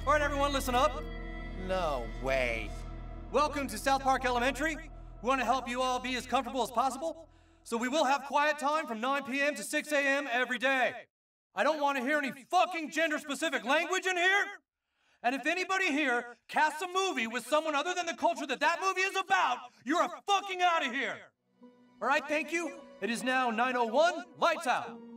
All right, everyone, listen up. No way. Welcome to South Park Elementary. We want to help you all be as comfortable as possible, so we will have quiet time from 9 p.m. to 6 a.m. every day. I don't want to hear any fucking gender-specific language in here. And if anybody here casts a movie with someone other than the culture that movie is about, you're fucking out of here. All right, thank you. It is now 9:01. Lights out.